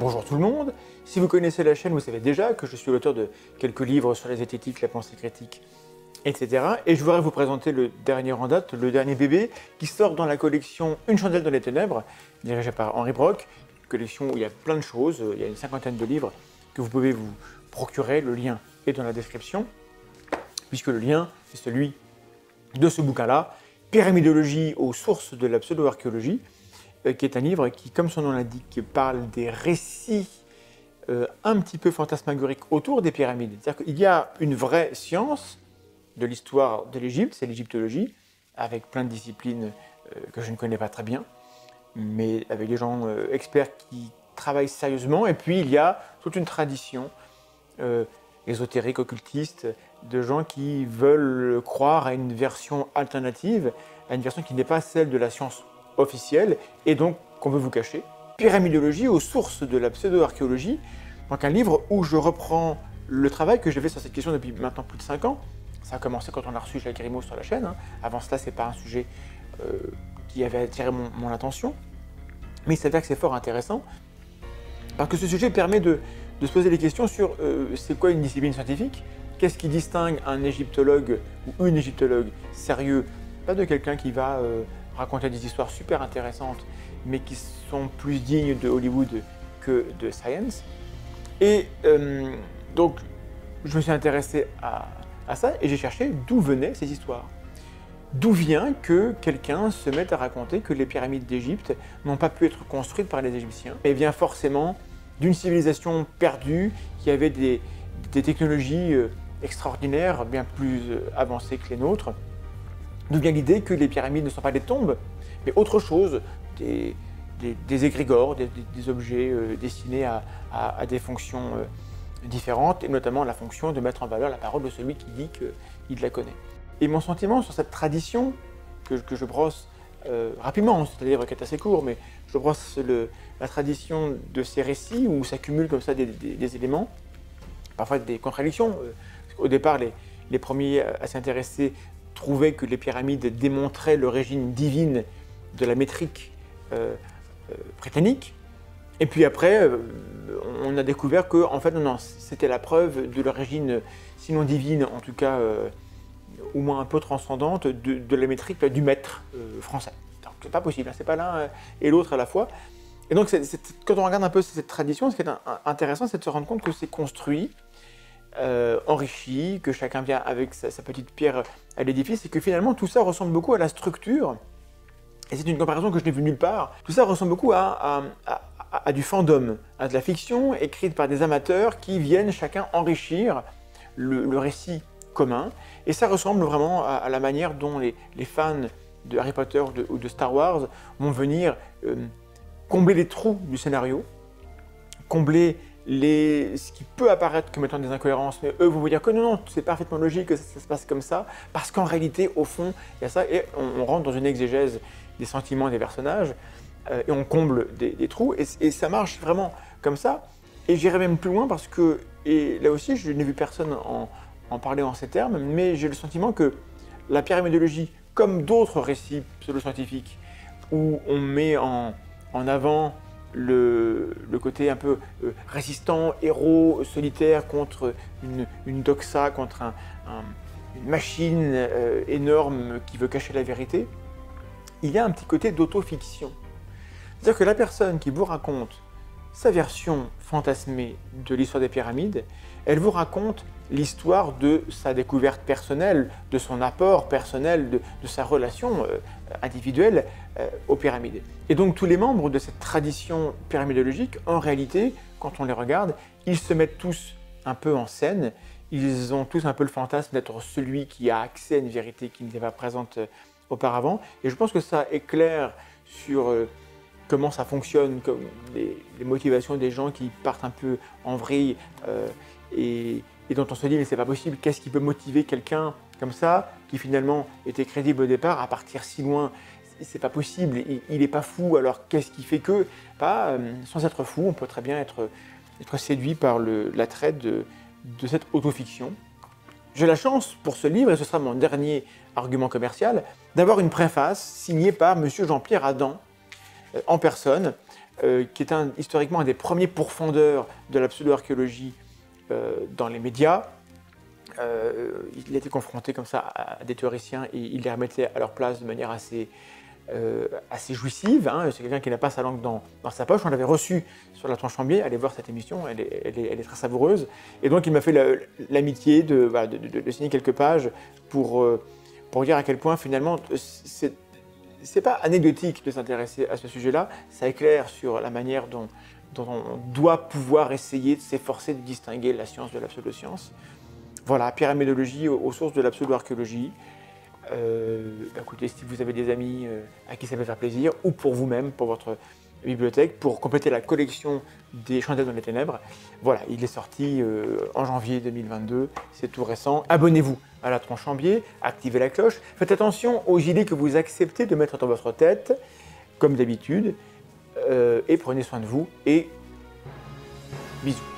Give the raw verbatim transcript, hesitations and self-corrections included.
Bonjour tout le monde, si vous connaissez la chaîne, vous savez déjà que je suis l'auteur de quelques livres sur la zététique, la pensée critique, et cetera. Et je voudrais vous présenter le dernier en date, le dernier bébé, qui sort dans la collection Une chandelle dans les ténèbres, dirigée par Henri Brock, une collection où il y a plein de choses, il y a une cinquantaine de livres que vous pouvez vous procurer, le lien est dans la description, puisque le lien, c'est celui de ce bouquin-là, Pyramidologie aux sources de la pseudo-archéologie, qui est un livre qui, comme son nom l'indique, parle des récits euh, un petit peu fantasmagoriques autour des pyramides. C'est-à-dire qu'il y a une vraie science de l'histoire de l'Égypte, c'est l'égyptologie, avec plein de disciplines euh, que je ne connais pas très bien, mais avec des gens euh, experts qui travaillent sérieusement. Et puis il y a toute une tradition euh, ésotérique, occultiste, de gens qui veulent croire à une version alternative, à une version qui n'est pas celle de la science officielle, et donc qu'on veut vous cacher. Pyramidologie aux sources de la pseudo-archéologie, donc un livre où je reprends le travail que j'ai fait sur cette question depuis maintenant plus de cinq ans. Ça a commencé quand on a reçu Jacques Grimaud sur la chaîne, hein. Avant cela, c'est pas un sujet euh, qui avait attiré mon, mon attention, mais il s'avère que c'est fort intéressant, parce que ce sujet permet de, de se poser des questions sur euh, c'est quoi une discipline scientifique, qu'est-ce qui distingue un égyptologue ou une égyptologue sérieux, pas de quelqu'un qui va euh, raconter des histoires super intéressantes, mais qui sont plus dignes de Hollywood que de Science. Et euh, donc, je me suis intéressé à, à ça et j'ai cherché d'où venaient ces histoires. D'où vient que quelqu'un se mette à raconter que les pyramides d'Égypte n'ont pas pu être construites par les Égyptiens, mais vient forcément d'une civilisation perdue qui avait des, des technologies extraordinaires, bien plus avancées que les nôtres. D'où vient l'idée que les pyramides ne sont pas des tombes, mais autre chose, des, des, des égrégores, des, des, des objets euh, destinés à, à, à des fonctions euh, différentes, et notamment la fonction de mettre en valeur la parole de celui qui dit qu'il la connaît. Et mon sentiment sur cette tradition, que, que je brosse euh, rapidement, c'est un livre qui est assez court, mais je brosse le, la tradition de ces récits où s'accumulent comme ça des, des, des éléments, parfois des contradictions. Au départ, les, les premiers à s'y intéresser trouvaient que les pyramides démontraient l'origine divine de la métrique euh, euh, britannique. Et puis après, euh, on a découvert que en fait, non, non, c'était la preuve de l'origine, sinon divine, en tout cas, euh, au moins un peu transcendante, de, de la métrique du maître euh, français. Donc c'est pas possible, hein, c'est pas l'un et l'autre à la fois. Et donc, c'est, c'est, quand on regarde un peu cette tradition, ce qui est un, un, intéressant, c'est de se rendre compte que c'est construit, Euh, enrichi, que chacun vient avec sa, sa petite pierre à l'édifice, et que finalement tout ça ressemble beaucoup à la structure, et c'est une comparaison que je n'ai vue nulle part, tout ça ressemble beaucoup à, à, à, à du fandom, à de la fiction écrite par des amateurs qui viennent chacun enrichir le, le récit commun, et ça ressemble vraiment à, à la manière dont les, les fans de Harry Potter ou de, ou de Star Wars vont venir euh, combler les trous du scénario, combler Les, ce qui peut apparaître comme étant des incohérences, mais eux vont vous dire que non, non, c'est parfaitement logique que ça, ça se passe comme ça, parce qu'en réalité, au fond, il y a ça, et on, on rentre dans une exégèse des sentiments des personnages, euh, et on comble des, des trous, et, et ça marche vraiment comme ça. Et j'irai même plus loin parce que, et là aussi, je n'ai vu personne en, en parler en ces termes, mais j'ai le sentiment que la pyramidologie, comme d'autres récits pseudo-scientifiques, où on met en, en avant Le, le côté un peu euh, résistant, héros, solitaire contre une, une doxa, contre un, un, une machine euh, énorme qui veut cacher la vérité, il y a un petit côté d'autofiction. C'est-à-dire que la personne qui vous raconte sa version fantasmée de l'histoire des pyramides, elle vous raconte l'histoire de sa découverte personnelle, de son apport personnel, de, de sa relation euh, individuelle euh, aux pyramides. Et donc tous les membres de cette tradition pyramidologique, en réalité, quand on les regarde, ils se mettent tous un peu en scène, ils ont tous un peu le fantasme d'être celui qui a accès à une vérité qui n'était pas présente euh, auparavant, et je pense que ça éclaire sur euh, comment ça fonctionne, comme les, les motivations des gens qui partent un peu en vrille euh, et, et dont on se dit mais c'est pas possible, qu'est-ce qui peut motiver quelqu'un comme ça, qui finalement était crédible au départ, à partir si loin, c'est pas possible, il n'est pas fou, alors qu'est-ce qui fait que, pas, euh, sans être fou, on peut très bien être, être séduit par l'attrait de, de cette autofiction. J'ai la chance pour ce livre, et ce sera mon dernier argument commercial, d'avoir une préface signée par monsieur Jean-Pierre Adam, en personne, euh, qui est un, historiquement un des premiers pourfendeurs de la pseudo-archéologie euh, dans les médias. Euh, il a été confronté comme ça à des théoriciens et il les remettait à leur place de manière assez, euh, assez jouissive. Hein. C'est quelqu'un qui n'a pas sa langue dans, dans sa poche. On l'avait reçu sur la Tronchambier. Allez voir cette émission, elle est, elle est, elle est très savoureuse. Et donc il m'a fait l'amitié de, voilà, de, de, de signer quelques pages pour, euh, pour dire à quel point finalement c'est c'est pas anecdotique de s'intéresser à ce sujet-là. Ça éclaire sur la manière dont, dont on doit pouvoir essayer de s'efforcer de distinguer la science de la pseudo-science. Voilà, pyramidologie aux, aux sources de la pseudo-archéologie. Euh, écoutez, si vous avez des amis euh, à qui ça peut faire plaisir, ou pour vous-même, pour votre bibliothèque, pour compléter la collection des Chandelles dans les ténèbres, voilà, il est sorti euh, en janvier deux mille vingt-deux, c'est tout récent. Abonnez-vous à la Tronchambier, activez la cloche, faites attention aux gilets que vous acceptez de mettre dans votre tête, comme d'habitude, euh, et prenez soin de vous, et bisous.